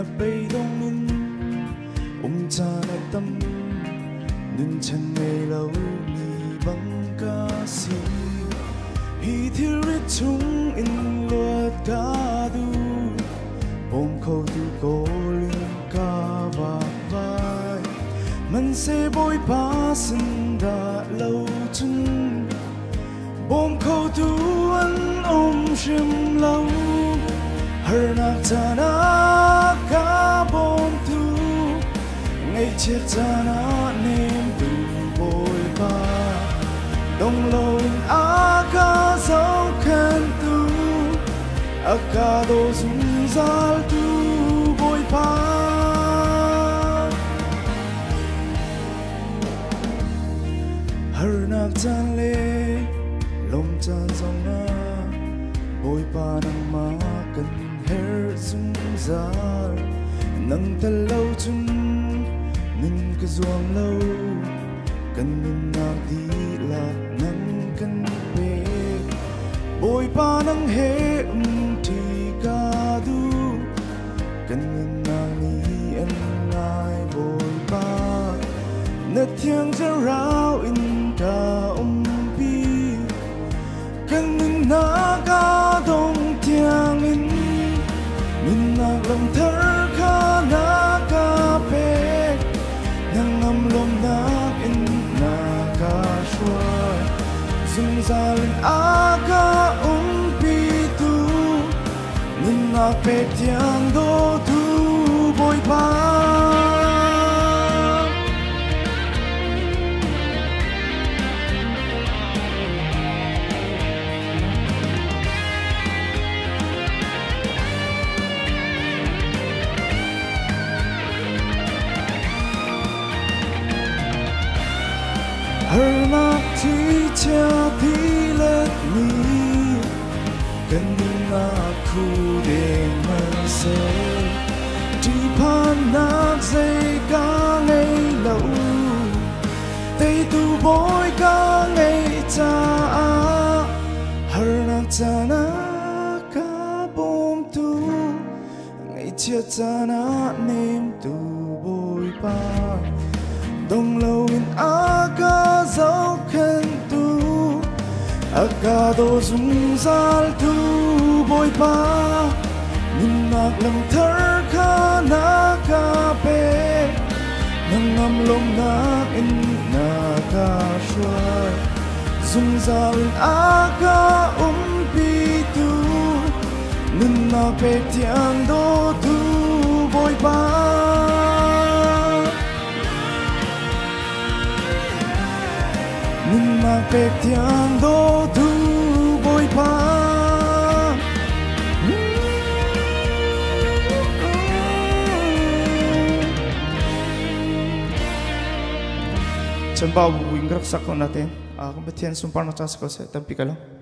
bay đông min cha na tâm nên chân ngày lâu đi bằng ca sĩ hi thiêu rít chúng in luật ca du ôm khâu tu cố liên ca và vai mình sẽ bôi ba sinh đã lâu chân ôm khâu tu anh ôm chim lâu hờ nạc cha na ca bom tu ngày chết cha na nem tu bôi ba đông lâu a ca dấu khen tu a ca đô dung zal tu bôi ba hờ nạc chan lê lom chan dòng na bôi ba nang ma cần her dung zal nang ta lâu chung nên cái doang lâu cần nên nang đi lạc nang cần về bôi ba nang he thì ca du cần nên nang ni anh ai bôi ba nét thiêng ra rao in ca pi cần nên na ca đông thiêng in nên na lòng thở ca na ca pe nang ngâm lom na in na ca shua dung za lên a ca pi tu nên na pe thiang do tu bôi ba hờ nạc thi cha thi let mi cần na khu để mà se chỉ pan nạc dây ca ngày lâu tây tu bôi ca ngày cha hờ nạc cha na ca bom tu ngày chia cha na nem tu bôi ba đông lâu in a ca dấu khen tu a ca đô dung zal tu bôi ba nhìn nạc lòng thở ca na ca pe nang ngâm lom na in na ca shua dung zal a ca pi tu nhìn na pe thiang đô tu bôi ba nhưng mà bẹp thiang đô tu bôi ba chân bao buing grak sakon natin kung betian sumpah na chas ko sa tampi ka lang